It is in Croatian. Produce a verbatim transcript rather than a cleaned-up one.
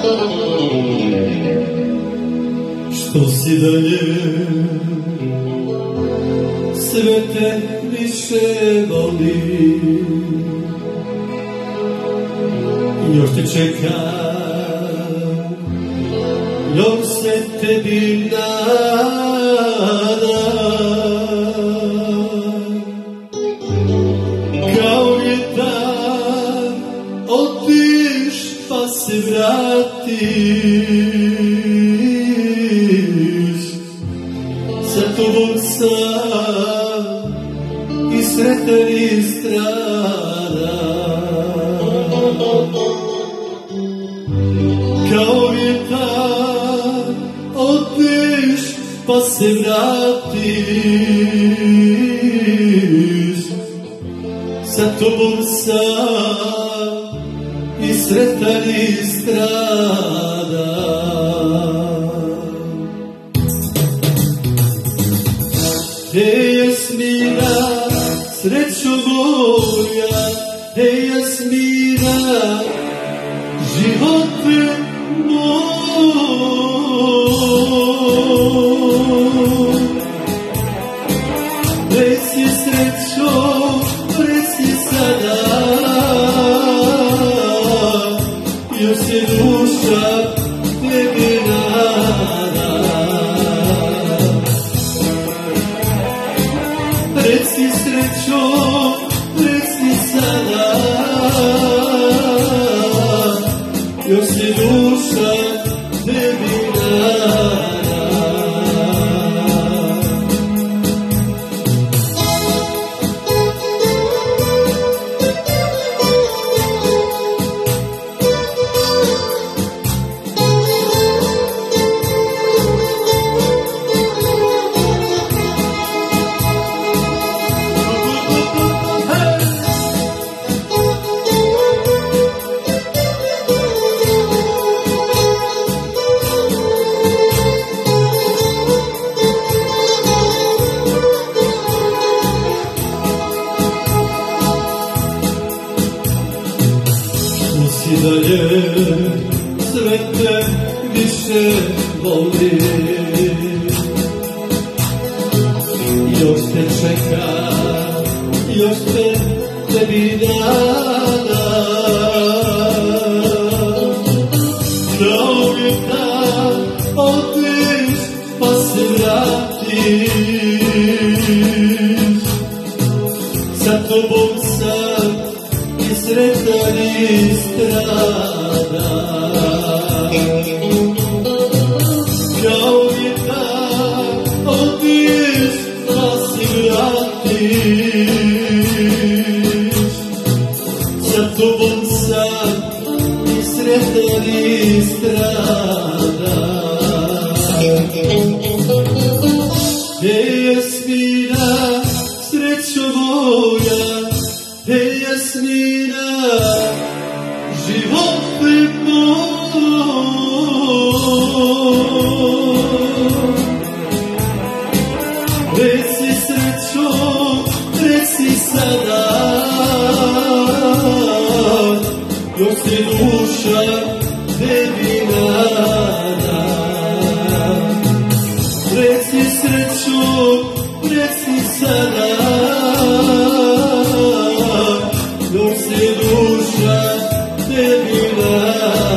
Što si dalje, sve te više volim, još te čekam, još se tebi nadam. Kao vjetar otiš pa se vratiš, sa tobom sam i sretan i stradam. Kao vjetar otiš pa se vratiš, sa tobom sam i sretan i stradam. Hej Jasmina, srećo moja, hej Jasmina, živote moj. Reci srećo, reci sada, još se duša tebi nada. Reci srećo, reci sada, još se duša tebi nada. I dalje sve te više volim, još te čekam, još te tebi nadam. Kao vjetar otiš pa se vratiš, sa tobom sam i sretan i stradam. Kao vjetar otiš pa se vratiš, sa tobom sam i sretan i stradam. Hej Jasmina, srećo moja, hej Jasmina, živote moj. Reci srećo, reci sada, još se duša tebi nada. Reci srećo, reci sada, još se duša tebi nada.